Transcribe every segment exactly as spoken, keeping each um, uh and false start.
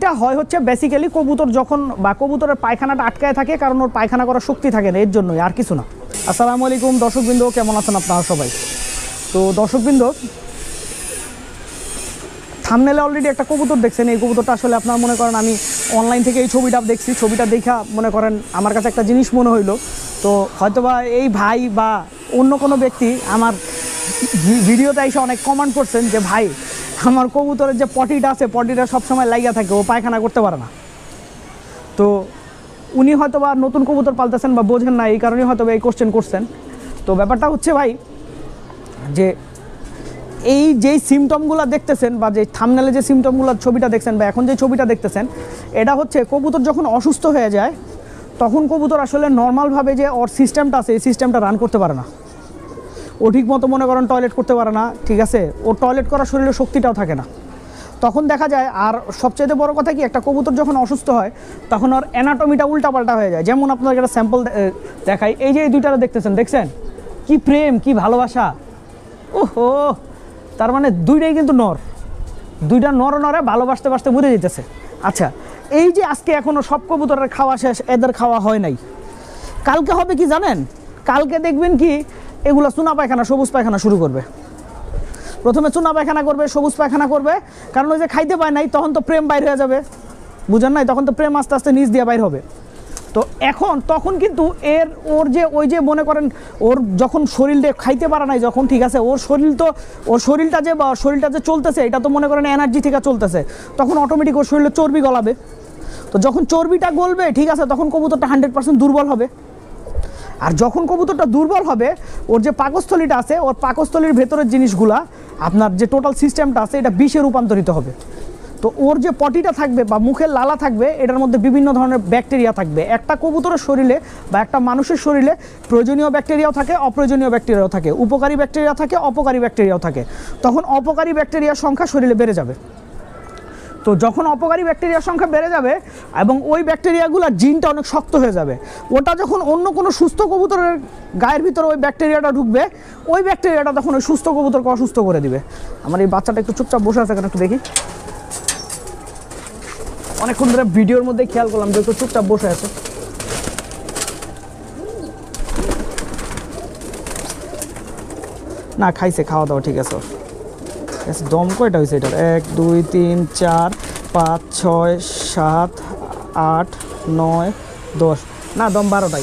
জিনিসটা হয় হচ্ছে বেসিক্যালি কবুতর যখন বা কবুতরের পায়খানাটা আটকায় থাকে, কারণ ওর পায়খানা করার শক্তি থাকে না, এর জন্যই, আর কিছু না। আসসালামু আলাইকুম দর্শকবৃন্দ, কেমন আছেন আপনারা সবাই? তো দর্শকবৃন্দ, থাম্বনেলে অলরেডি একটা কবুতর দেখছেন। এই কবুতরটা আসলে আপনারা মনে করেন আমি অনলাইন থেকে এই ছবিটা দেখছি, ছবিটা দেখা মনে করেন আমার কাছে একটা জিনিস মনে হইলো। তো হয়তোবা এই ভাই বা অন্য কোনো ব্যক্তি আমার ভিডিওতে এসে অনেক কমেন্ট করছেন যে ভাই আমার কবুতরের যে পটিটা আছে, পটিটা সবসময় লাইগা থাকে, ও পায়খানা করতে পারে না। তো উনি হয়তো বা নতুন কবুতর পালতেছেন বা বোঝেন না, এই কারণেই হয়তো এই কোশ্চেন করছেন। তো ব্যাপারটা হচ্ছে ভাই যে এই যেই সিমটমগুলো দেখতেছেন বা যে থাম্বনেলে যে সিমটমগুলোর ছবিটা দেখছেন বা এখন যে ছবিটা দেখতেছেন, এটা হচ্ছে কবুতর যখন অসুস্থ হয়ে যায় তখন কবুতর আসলে নর্মালভাবে যে ওর সিস্টেমটা আছে এই সিস্টেমটা রান করতে পারে না। ও ঠিক মতো মনে করেন টয়লেট করতে পারে না, ঠিক আছে, ওর টয়লেট করার শরীরে শক্তিটাও থাকে না। তখন দেখা যায়, আর সবচেয়ে বড় কথা কি, একটা কবুতর যখন অসুস্থ হয় তখন ওর অ্যানাটমিটা উল্টাপাল্টা হয়ে যায়। যেমন আপনাদের একটা স্যাম্পল দেখাই, এই যে এই দুইটা দেখতেছেন, দেখছেন কি প্রেম, কি ভালোবাসা, ওহো! তার মানে দুইটাই কিন্তু নর, দুইটা নর নরে ভালোবাসতে বাসতে বুঝে যেতেছে। আচ্ছা, এই যে আজকে এখনও সব কবুতরের খাওয়া শেষ, এদের খাওয়া হয় নাই, কালকে হবে কি জানেন? কালকে দেখবেন কি এগুলো চুনা পায়খানা, সবুজ পায়খানা শুরু করবে। প্রথমে চুনা পায়খানা করবে, সবুজ পায়খানা করবে, কারণ ওই যে খাইতে পায় নাই, তখন তো প্রেম বাইর হয়ে যাবে, বুঝেন নাই? তখন তো প্রেম আস্তে আস্তে নিচ দিয়ে বাইর হবে। তো এখন তখন কিন্তু এর ওর যে ওই যে মনে করেন ওর যখন শরীরটা খাইতে পারে নাই যখন, ঠিক আছে, ওর শরীর তো ওর শরীরটা যে বা শরীরটা যে চলতেছে এটা তো মনে করেন এনার্জি থেকে চলতেছে, তখন অটোমেটিক ওর শরীরে চর্বি গলাবে। তো যখন চর্বিটা গলবে, ঠিক আছে, তখন কবুতরটা হান্ড্রেড পার্সেন্ট দুর্বল হবে। আর যখন কবুতরটা দুর্বল হবে, ওর যে পাকস্থলীটা আছে, ওর পাকস্থলীর ভেতরের জিনিসগুলা, আপনার যে টোটাল সিস্টেমটা আছে, এটা বিষে রূপান্তরিত হবে। তো ওর যে পটিটা থাকবে বা মুখের লালা থাকবে, এটার মধ্যে বিভিন্ন ধরনের ব্যাকটেরিয়া থাকবে। একটা কবুতরের শরীরে বা একটা মানুষের শরীরে প্রয়োজনীয় ব্যাকটেরিয়াও থাকে, অপ্রয়োজনীয় ব্যাকটেরিয়াও থাকে, উপকারী ব্যাকটেরিয়া থাকে, অপকারী ব্যাকটেরিয়াও থাকে। তখন অপকারী ব্যাকটেরিয়ার সংখ্যা শরীরে বেড়ে যাবে। তো যখন অপকারী ব্যাকটেরিয়ার সংখ্যা বেড়ে যাবে এবং ওই ব্যাকটেরিয়াগুলোর জিনটা অনেক শক্ত হয়ে যাবে, ওটা যখন অন্য কোনো সুস্থ কবুতরের গায়ের ভিতরে ওই ব্যাকটেরিয়াটা ঢুকবে, ওই ব্যাকটেরিয়াটা তখন ওই সুস্থ কবুতরকে অসুস্থ করে দিবে। আমার এই বাচ্চাটা একটু চুপচাপ বসে আছে, একটু দেখি, অনেকক্ষণ ধরে ভিডিওর মধ্যে খেয়াল করলাম যে একটু চুপচাপ বসে আছে। না, খাইছে, খাওয়া দাওয়া ঠিক আছে। দম কয়টা হয়েছে এটার? এক দুই তিন চার পাঁচ ছয় সাত আট নয় দশ, না দম বারোটাই।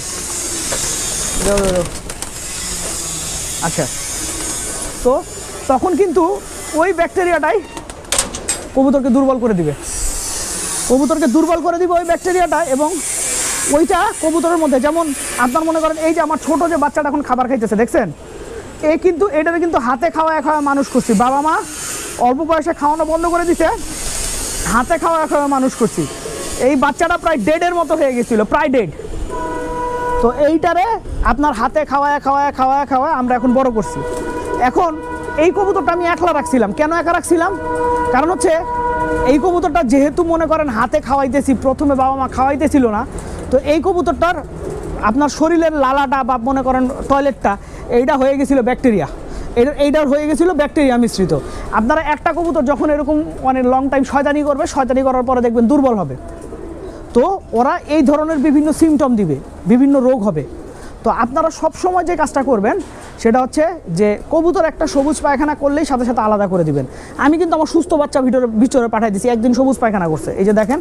আচ্ছা, তো তখন কিন্তু ওই ব্যাকটেরিয়াটাই কবুতরকে দুর্বল করে দিবে, কবুতরকে দুর্বল করে দিবে ওই ব্যাকটেরিয়াটা। এবং ওইটা কবুতরের মধ্যে, যেমন আপনার মনে করেন এই যে আমার ছোট যে বাচ্চাটা এখন খাবার খাইতেছে, দেখছেন, এ কিন্তু এটাকে কিন্তু হাতে খাওয়া খাওয়া মানুষ করছি, বাবা মা অল্প বয়সে খাওয়ানো বন্ধ করে দিছে, হাতে খাওয়া খাওয়া মানুষ করছি। এই বাচ্চাটা প্রায় ডেডের মতো হয়ে গেছিলো, প্রায় ডেড। তো এইটারে আপনার হাতে খাওয়ায় খাওয়ায় খাওয়ায় খাওয়ায় আমরা এখন বড় করছি। এখন এই কবুতরটা আমি একলা রাখছিলাম। কেন একা রাখছিলাম? কারণ হচ্ছে এই কবুতরটা যেহেতু মনে করেন হাতে খাওয়াইতেছি, প্রথমে বাবা মা খাওয়াইতেছিল না, তো এই কবুতরটার আপনার শরীরের লালাটা বা মনে করেন টয়লেটটা, এইটা হয়ে গেছিলো ব্যাকটেরিয়া, এটা এইটার হয়ে গেছিলো ব্যাকটেরিয়া মিশ্রিত। আপনারা একটা কবুতর যখন এরকম অনেক লং টাইম শয়তানি করবে, শয়তানি করার পরে দেখবেন দুর্বল হবে। তো ওরা এই ধরনের বিভিন্ন সিমটম দিবে, বিভিন্ন রোগ হবে। তো আপনারা সব সময় যে কাজটা করবেন সেটা হচ্ছে যে কবুতর একটা সবুজ পায়খানা করলেই সাথে সাথে আলাদা করে দিবেন। আমি কিন্তু আমার সুস্থ বাচ্চা ভিতরে ভিতরে পাঠিয়ে দিয়েছি, একদিন সবুজ পায়খানা করছে, এই যে দেখেন,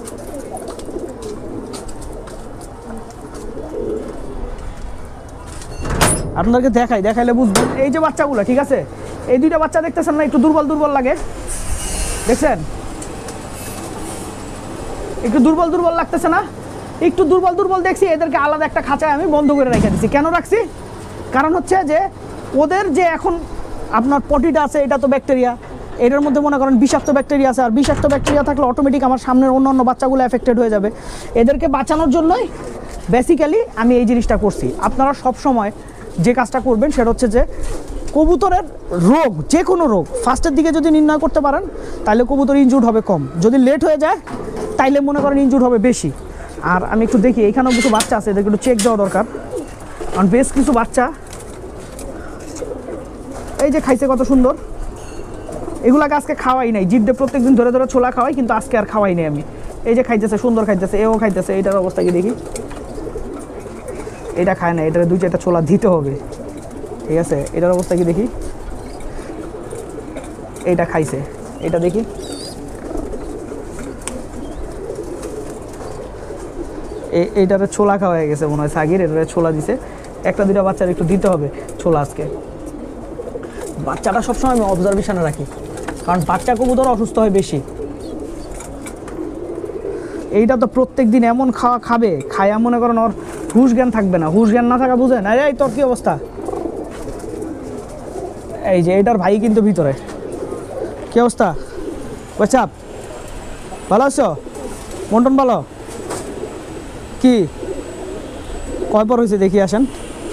আপনাদেরকে দেখাই, দেখাইলে বুঝবেন। এই যে বাচ্চাগুলো, ঠিক আছে, এই দুইটা বাচ্চা দেখতেছেন না, একটু দুর্বল দুর্বল লাগে, দেখছেন, একটু দুর্বল দুর্বল লাগতেছে না? একটু দুর্বল দুর্বল দেখছি, এদেরকে আলাদা একটা খাঁচায় আমি বন্ধ করে রেখে দিচ্ছি। কেন রাখছি? কারণ হচ্ছে যে ওদের যে এখন আপনার পটিটা আছে, এটা তো ব্যাকটেরিয়া, এটার মধ্যে মনে করেন বিষাক্ত ব্যাকটেরিয়া আছে, আর বিষাক্ত ব্যাকটেরিয়া থাকলে অটোমেটিক আমার সামনের অন্য অন্য বাচ্চাগুলো এফেক্টেড হয়ে যাবে। এদেরকে বাঁচানোর জন্যই বেসিক্যালি আমি এই জিনিসটা করছি। আপনারা সব সময় যে কাজটা করবেন সেটা হচ্ছে যে কবুতরের রোগ, যে কোনো রোগ ফার্স্টের দিকে যদি নির্ণয় করতে পারেন তাহলে কবুতর ইনজুর্ড হবে কম, যদি লেট হয়ে যায় তাইলে মনে করেন ইনজুর্ড হবে বেশি। আর আমি একটু দেখি, এইখানেও কিছু বাচ্চা আছে, এদেরকে একটু চেক দেওয়া দরকার, কারণ বেশ কিছু বাচ্চা এই যে খাইছে কত সুন্দর, এগুলাকে আজকে খাওয়াই নাই, জিদ্দে প্রত্যেকদিন ধরে ধরে ছোলা খাওয়াই, কিন্তু আজকে আর খাওয়াই নাই আমি। এই যে খাইতেছে, সুন্দর খাইতেছে, এও খাইতেছে। এইটার অবস্থা কি দেখি, এটা খায় না, এটার দুই চারটা ছোলা দিতে হবে, ঠিক আছে। এটার অবস্থা কি দেখি, এইটা খাইছে, এটা দেখি, এইটারে ছোলা খাওয়া হয়ে গেছে মনে হয় সাগির, এটারে ছোলা দিছে। একটা দুটা বাচ্চার একটু দিতে হবে ছোলা আজকে। বাচ্চাটা সবসময় আমি অবজারভেশনে রাখি, কারণ বাচ্চা কবুতর অসুস্থ হয় বেশি। এইটা তো প্রত্যেক দিন এমন খাওয়া খাবে, খায়া মনে করেন ওর হুশ জ্ঞান থাকবে না। হুশ জ্ঞান না থাকা বুঝেন? এই তোর কি অবস্থা? এই যে এটার ভাই কিন্তু ভিতরে। কি অবস্থা? চাপ, ভালো আছো? মন্টন ভালো? কি কয় পর হয়েছে দেখি, আসেন।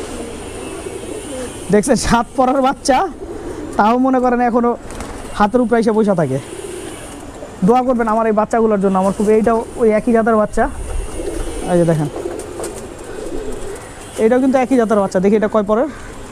দেখছেন সাত পরের বাচ্চা, তাও মনে করেন এখনো হাতের উপরে এসে বসে থাকে। দোয়া করবেন আমার এই বাচ্চাগুলোর জন্য, আমার খুব, এইটাও ওই একই জাতের বাচ্চা। এই যে দেখেন, এইটাও কিন্তু একই জাতের বাচ্চা। দেখি এটা কয় পরের।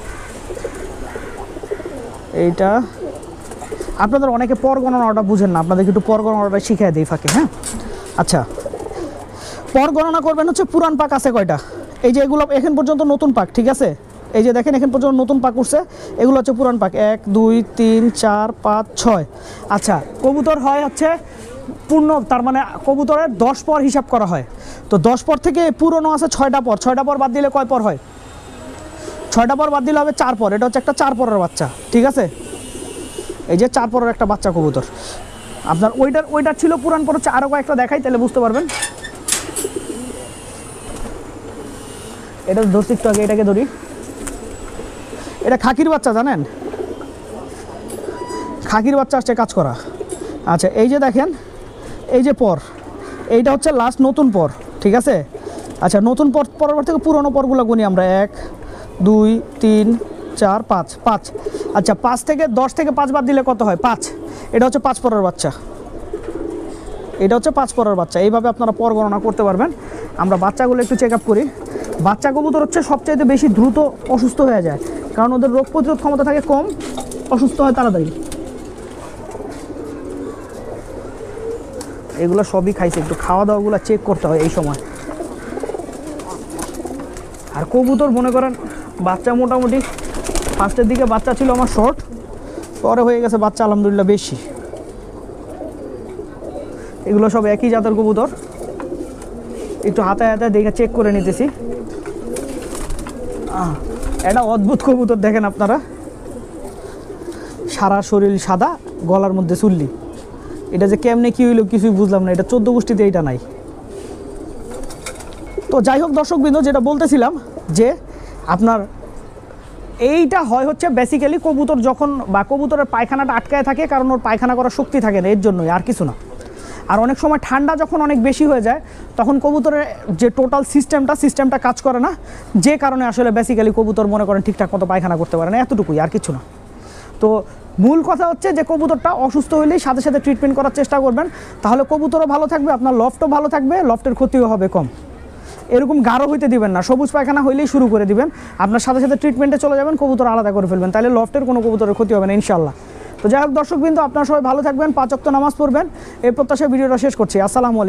এইটা আপনাদের অনেকে পর গণনাটা বুঝেন না, আপনাদেরকে একটু পর গণনাটা শিখিয়ে দিই ফাঁকে। হ্যাঁ, আচ্ছা, পর গণনা করবেন হচ্ছে পুরান পাক আছে কয়টা। এই যে এগুলো এখন পর্যন্ত নতুন পাক, ঠিক আছে। এই যে দেখেন এখন পর্যন্ত নতুন পাক উঠছে, এগুলো হচ্ছে পুরান পাক। এক দুই তিন চার পাঁচ ছয়। আচ্ছা, কবুতর হয় হচ্ছে পূর্ণ, তার মানে কবুতরের দশ পর হিসাব করা হয়। তো দশ পর থেকে পুরনো আছে ছয়টা পর, ছয়টা পর বাদ দিলে কয় পর হয়? ছয়টা পর বাদ দিলে হবে চার পর। এটা হচ্ছে একটা চার পরের বাচ্চা, ঠিক আছে। এই যে চার পরের একটা বাচ্চা কবুতর আপনার। ওইটার ওইটার ছিল পুরান পর হচ্ছে, আরও কয়েকটা দেখাই তাহলে বুঝতে পারবেন। এটা ধরছি একটু আগে, এটাকে ধরি। এটা খাকির বাচ্চা, জানেন, খাকির বাচ্চা আসছে কাজ করা। আচ্ছা, এই যে দেখেন, এই যে পর, এইটা হচ্ছে লাস্ট নতুন পর, ঠিক আছে। আচ্ছা, নতুন পর পরবর্তী থেকে পুরনো পরগুলো গুনি আমরা। এক দুই তিন চার পাঁচ, পাঁচ। আচ্ছা, পাঁচ থেকে দশ থেকে পাঁচ বাদ দিলে কত হয়? পাঁচ। এটা হচ্ছে পাঁচ পরের বাচ্চা, এটা হচ্ছে পাঁচ পরের বাচ্চা। এইভাবে আপনারা পর গণনা করতে পারবেন। আমরা বাচ্চাগুলো একটু চেক আপ করি। বাচ্চা কবুতর হচ্ছে সবচাইতে বেশি দ্রুত অসুস্থ হয়ে যায়, কারণ ওদের রোগ প্রতিরোধ ক্ষমতা থাকে কম, অসুস্থ হয় তাড়াতাড়ি। এগুলো সবই খাইছে, একটু খাওয়া দাওয়াগুলো চেক করতে হয় এই সময়। আর কবুতর মনে করেন বাচ্চা মোটামুটি ফার্স্টের দিকে বাচ্চা ছিল আমার শর্ট, পরে হয়ে গেছে বাচ্চা আলহামদুলিল্লাহ বেশি। এগুলো সব একই জাতের কবুতর, একটু হাতে হাতে দেখে চেক করে নিতেছি। এটা অদ্ভুত কবুতর দেখেন আপনারা, সারা শরীর সাদা, গলার মধ্যে চুল্লি। এটা যে কেমনে কি হইলো কিছুই বুঝলাম না, এটা চোদ্দ গোষ্ঠীতে এটা নাই। তো যাই হোক দর্শকবৃন্দ, যেটা বলতেছিলাম যে আপনার এইটা হয় হচ্ছে বেসিক্যালি কবুতর যখন, বা কবুতরের পায়খানাটা আটকায় থাকে, কারণ ওর পায়খানা করার শক্তি থাকে না, এর জন্যই, আর কিছু না। আর অনেক সময় ঠান্ডা যখন অনেক বেশি হয়ে যায়, তখন কবুতরের যে টোটাল সিস্টেমটা সিস্টেমটা কাজ করে না, যে কারণে আসলে বেসিক্যালি কবুতর মনে করেন ঠিকঠাক মতো পায়খানা করতে পারে না, এতটুকুই, আর কিছু না। তো মূল কথা হচ্ছে যে কবুতরটা অসুস্থ হলেই সাথে সাথে ট্রিটমেন্ট করার চেষ্টা করবেন, তাহলে কবুতরও ভালো থাকবে, আপনার লফটও ভালো থাকবে, লফটের ক্ষতিও হবে কম। এরকম গাঢ় হইতে দিবেন না, সবুজ পায়খানা হইলেই শুরু করে দিবেন, আপনার সাথে সাথে ট্রিটমেন্টে চলে যাবেন, কবুতর আলাদা করে ফেলবেন, তাহলে লফটের কোনো কবুতরের ক্ষতি হবে না ইনশাল্লাহ। তো যাই হোক দর্শকবৃন্দ, আপনারা সবাই ভালো থাকবেন, পাঁচ ওয়াক্ত নামাজ পড়বেন, এই প্রত্যাশায় ভিডিওটা শেষ করছি। আসসালামু আলাইকুম।